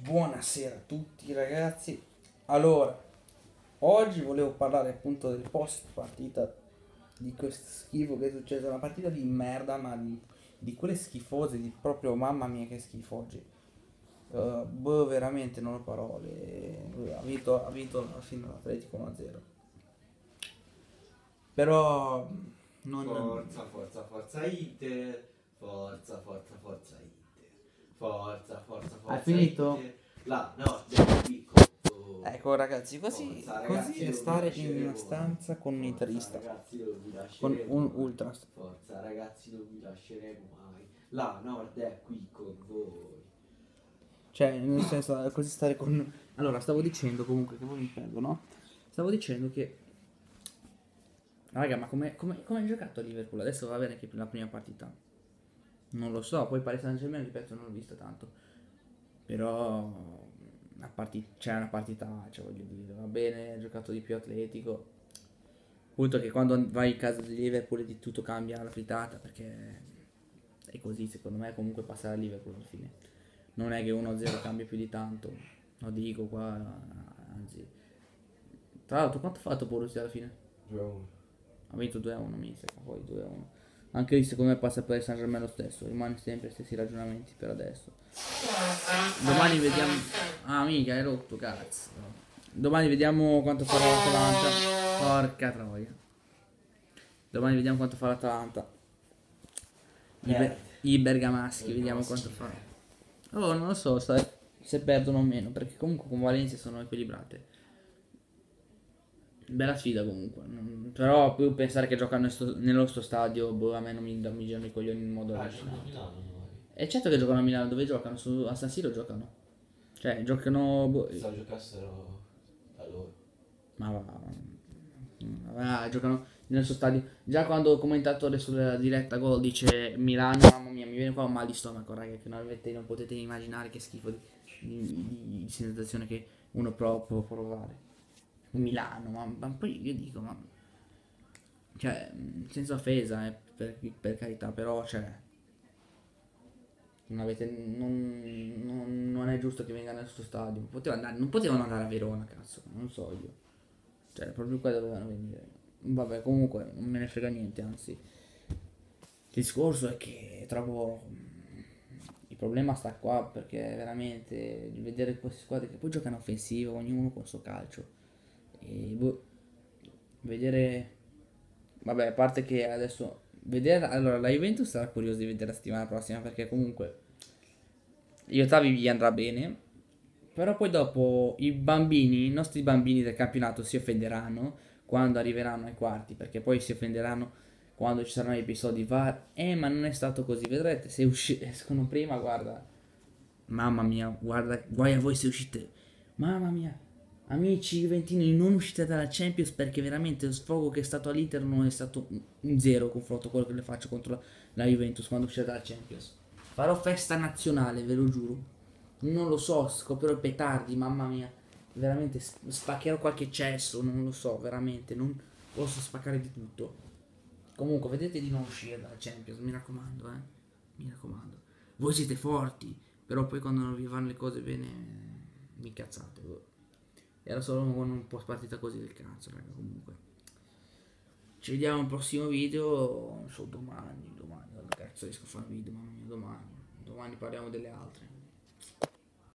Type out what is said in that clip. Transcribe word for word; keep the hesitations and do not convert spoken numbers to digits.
Buonasera a tutti ragazzi. Allora, oggi volevo parlare appunto del post partita, di questo schifo che è successo, una partita di merda, ma di, di quelle schifose, di proprio mamma mia che schifo oggi. Uh, boh, veramente non ho parole. Ha vinto, ha vinto alla fine l'Atletico uno a zero. Però non... Forza, forza, forza Inter. Forza, forza, forza Inter. Forza, forza, forza Hai finito? Inter. Là, no, devo piccolo. Ecco ragazzi, così, Forza, così ragazzi, è non vi stare in una lasceremo stanza con un mai. interista, Forza, ragazzi, non vi con lasceremo un mai. ultra. Forza, ragazzi, non vi lasceremo mai. La Nord è qui con voi. Cioè, nel senso, così stare con... Allora, stavo dicendo comunque che voi mi perdo, no? Stavo dicendo che... Raga, ma come hai giocato a Liverpool? Adesso va bene che la prima partita. Non lo so, poi Paris Saint-Germain, ripeto, non l'ho vista tanto. Però... Una partita, c'è una partita, cioè voglio dire, va bene, ha giocato di più atletico. Punto che quando vai in casa di Liverpool di tutto cambia la frittata, perché è così, secondo me comunque passare a Liverpool alla fine. Non è che uno a zero cambia più di tanto, lo dico qua, anzi. Tra l'altro quanto ha fatto Borussia alla fine? due a uno. Ha vinto due a uno, mi sa, poi due a uno. Anche lì secondo me passa per il San Germain lo stesso, rimane sempre gli stessi ragionamenti per adesso. Domani vediamo... Ah mica, hai rotto cazzo. Domani vediamo quanto farà l'Atalanta. Porca troia. Domani vediamo quanto fa l'Atalanta. I, be- i bergamaschi, vediamo quanto fa. Oh, non lo so, sai, se perdono o meno, perché comunque con Valencia sono equilibrate. Bella sfida comunque. Non- Però più pensare che giocano nel sto- nello nostro stadio, boh, a me non mi, non mi girano i coglioni in modo Ah, allucinante. gioca a Milano noi. E certo che giocano a Milano, dove giocano? Su, a San Siro giocano. Cioè, giocano. Boh, Pensavo giocassero da loro. ma va. Va, giocano nel suo stadio. Già quando il commentatore sulla diretta gol dice Milano, mamma mia, mi viene qua un mal di stomaco, raga, che non, avete, non potete immaginare che schifo di, di, di- di sensazione che uno pro- può provare. Milano, ma, ma poi io dico, ma cioè, mh, senza offesa, eh, per, per carità, però, cioè, non, avete, non, non- non è giusto che venga nel suo stadio. Poteva andare- non potevano andare a Verona, cazzo, non so io. Cioè, proprio qua dovevano venire. Vabbè, comunque, non me ne frega niente, anzi. Il discorso è che trovo... Il problema sta qua, perché veramente vedere queste squadre che poi giocano offensivo, ognuno con il suo calcio. E boh, vedere... Vabbè, a parte che adesso... Vedere... Allora, la Juventus sarà curioso di vedere la settimana prossima, perché comunque... Io Ottavi gli andrà bene, però poi dopo i bambini, i nostri bambini del campionato si offenderanno quando arriveranno ai quarti, perché poi si offenderanno quando ci saranno episodi V A R. Eh, ma non è stato così, vedrete, se usci- escono prima, guarda. Mamma mia, guarda, guai a voi se uscite. Mamma mia, amici juventini, non uscite dalla Champions perché veramente lo sfogo che è stato all'Inter non è stato un zero confronto a quello che le faccio contro la, la Juventus quando uscite dalla Champions. Farò festa nazionale, ve lo giuro. Non lo so, scoprirò i petardi, mamma mia. Veramente spaccherò qualche cesso, non lo so, veramente. Non posso spaccare di tutto. Comunque, vedete di non uscire dalla Champions, mi raccomando, eh. Mi raccomando. Voi siete forti, però poi quando non vi vanno le cose bene, mi incazzate. Boh. Era solo con un po' partita così del cazzo, raga, comunque. Ci vediamo al prossimo video, non so, domani, domani, dove cazzo riesco a fare un video, mamma mia, domani. Domani parliamo delle altre.